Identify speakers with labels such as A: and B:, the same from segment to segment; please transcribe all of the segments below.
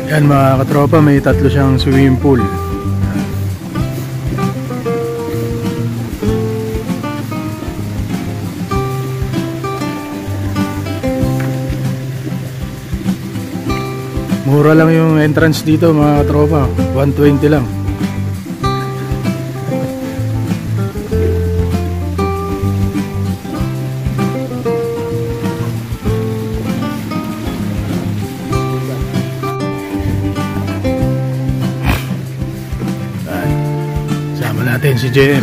A: Yan mga katropa, may tatlo siyang swimming pool. Mura lang yung entrance dito mga katropa, 120 lang. Sama natin si JM.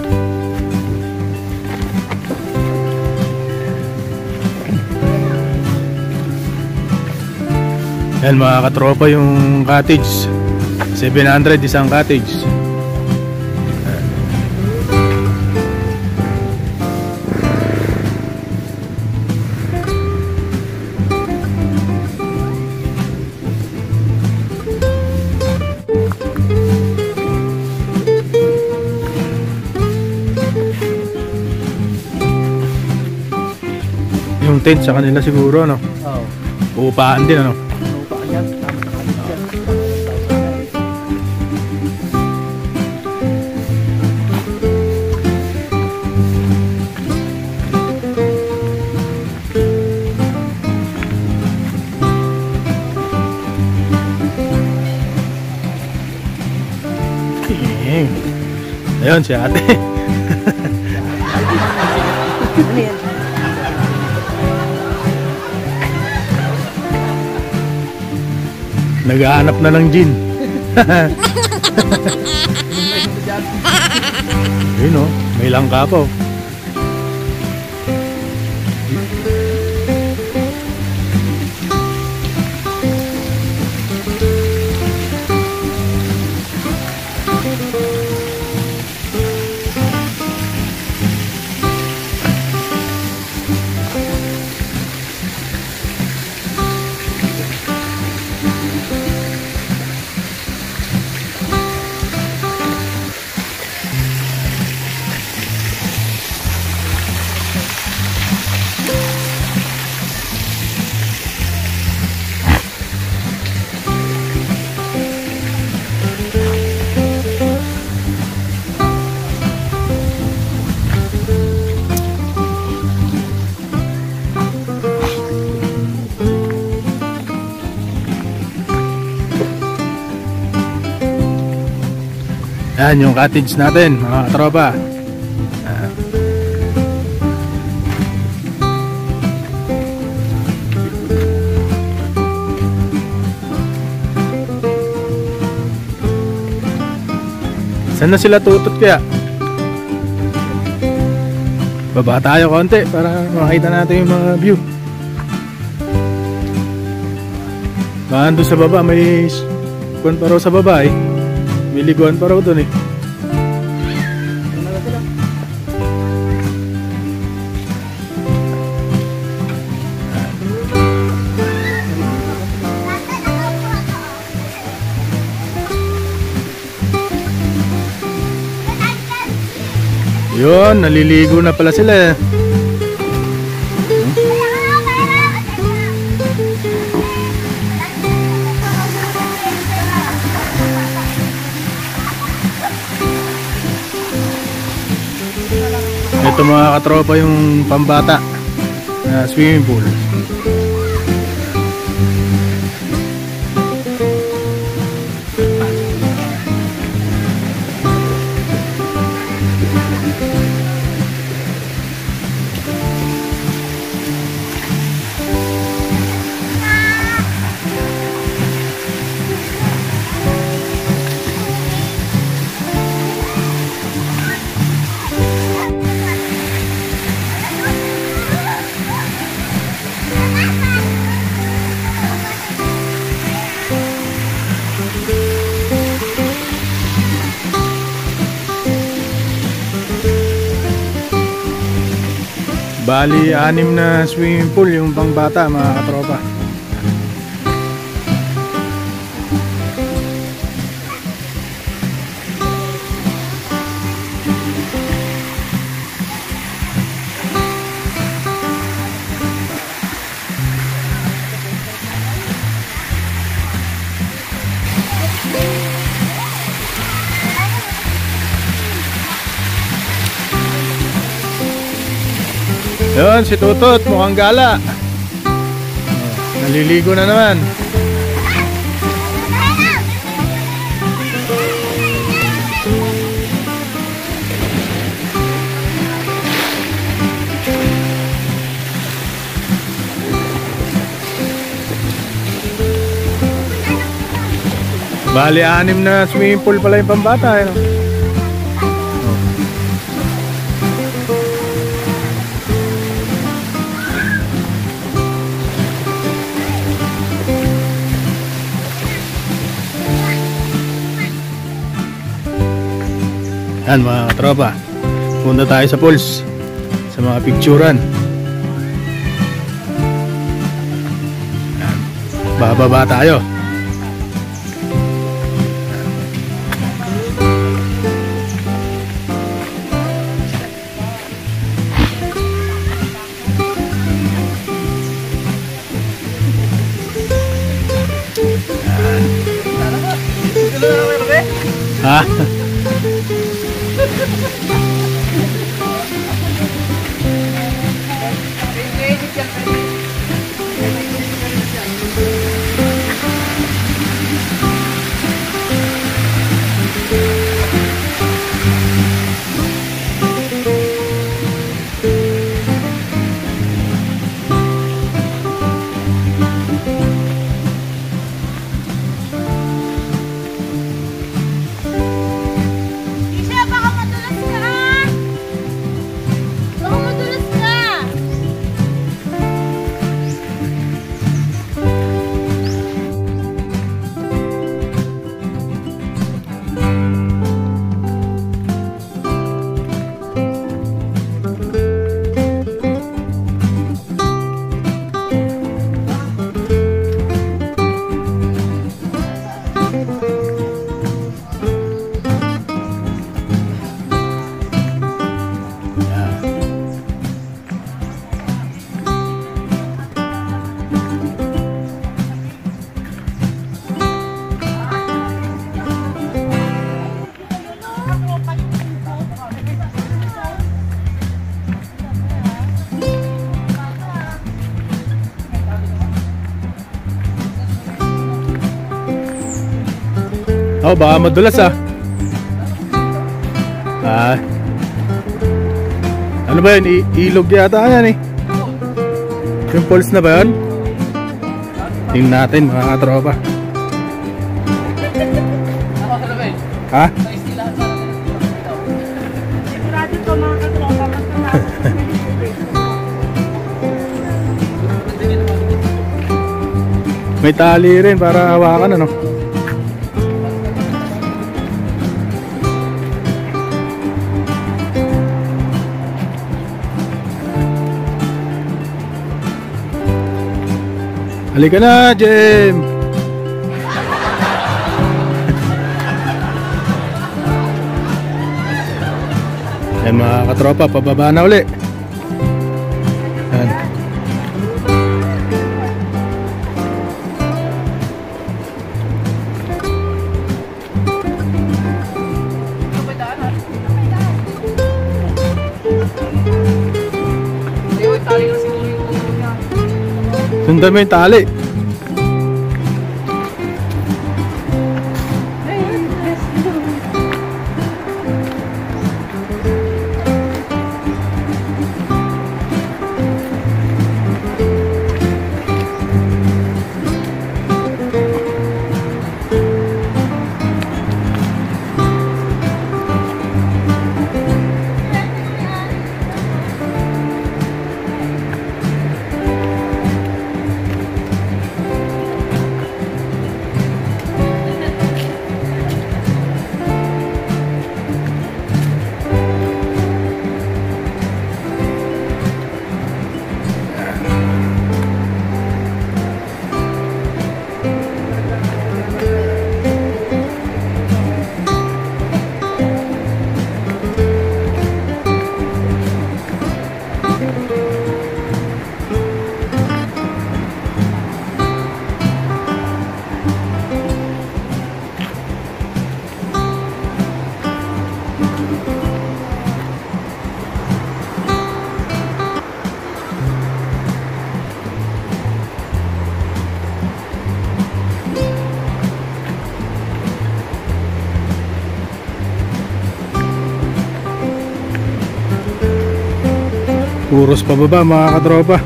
A: Yan mga katropa yung cottage, 700 isang cottage. Yung tent sa kanila siguro, ano? Oo. Upaan din, ano?
B: Upaan yan.
A: Ayun si ate.
B: Ano yan?
A: Naghahanap na ng gin. Ayun o, may langka pa o. Yan yung cottage natin mga katropa. Saan na sila tutot kaya? Baba tayo konti para makita natin yung mga view. Baka doon sa baba may kuwan pa raw sa baba eh. May liguan pa raw doon eh. Yun, naliligo na pala sila. Ito mga katropa yung pambata na swimming pool. Bali, 6 na swimming pool yung pangbata mga katropa. Yun, si Tutot, mukhang gala. Naliligo na naman. Bali, 6 na swimming pool pala yung pambata. Eh, no? Yan mga katropa, punta tayo sa pools, sa mga picturean. Yan. Bababa tayo. Ha? Oh, baka madulas ah. Ah. Ano ba yun? Ilog yata yan eh. Yung pulse na ba yun? Tingnan natin mga katropa. Ha?
B: Sigurado to mga katropa.
A: May tali rin para hawakan ano. Halika na, Jem! Ay mga katropa, pababa na uli. Yan. Sundan mo yung tali. Puros pababa mga katropa.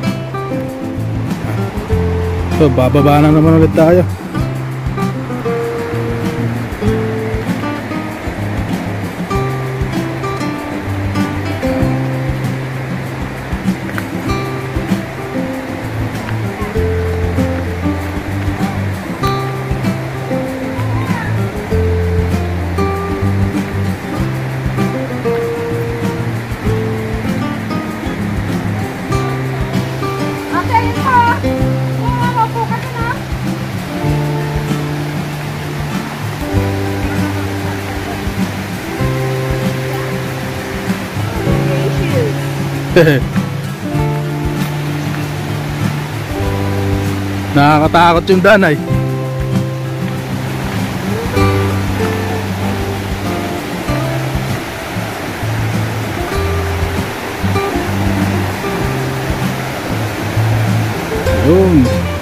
A: So bababa na naman ulit tayo.
B: Okay, ito. Ano po kasi na?
A: Nakakatakot yung daan ay. Yun.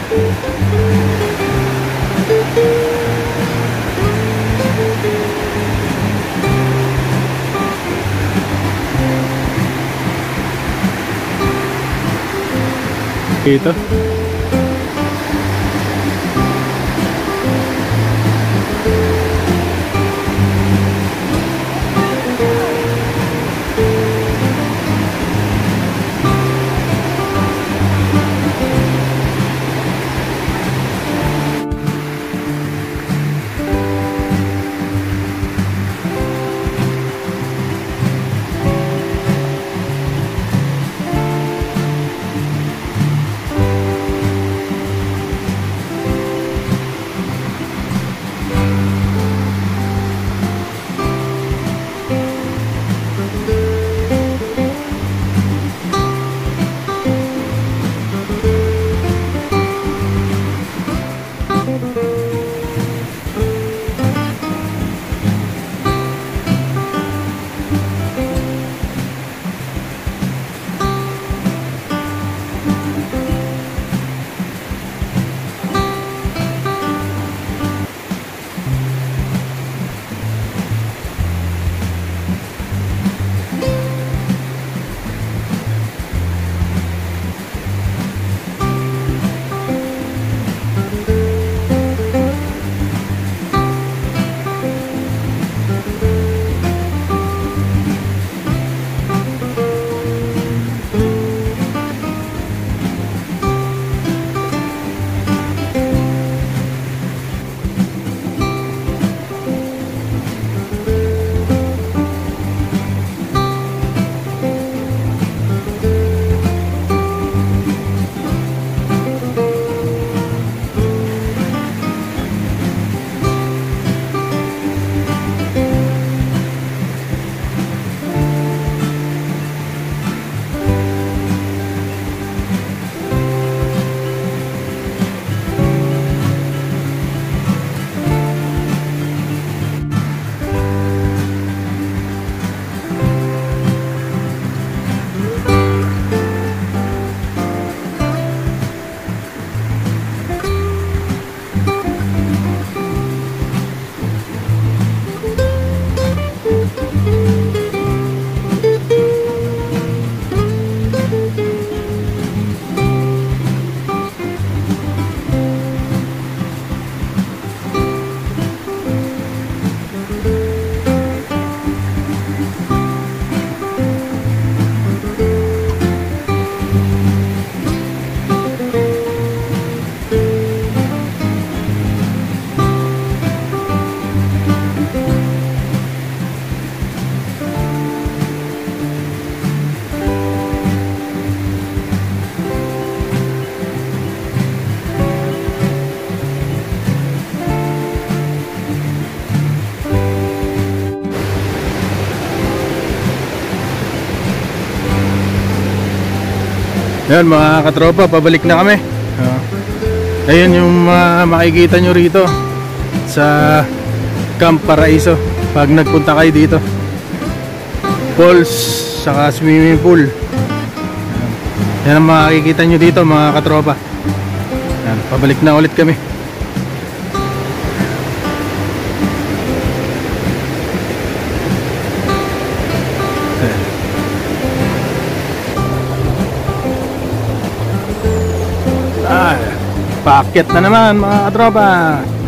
A: Ito. Yan mga katropa, pabalik na kami. Ayun yung makikita nyo rito sa Camp Paraiso pag nagpunta kayo dito. Falls saka swimming pool. Yan ang makikita nyo dito mga katropa. Yan, pabalik na ulit kami. Paakyat na naman mga katropa.